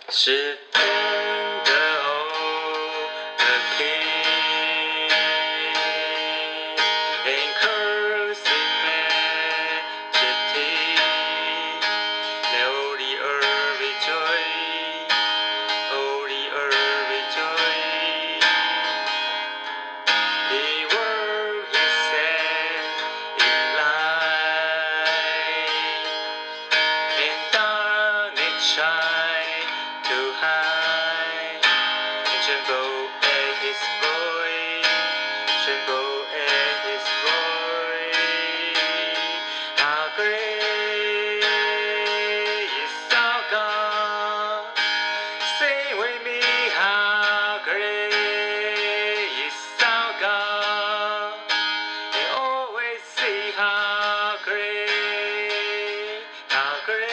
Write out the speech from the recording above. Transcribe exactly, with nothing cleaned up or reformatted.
是真的哦，the king in cursing majesty，流离而为罪，流离而为罪。He worked himself in light, and darkness tried to hide, and tremble at his voice, tremble at his voice. How great is our God? Sing with me, how great is our God? And always see how great, how great.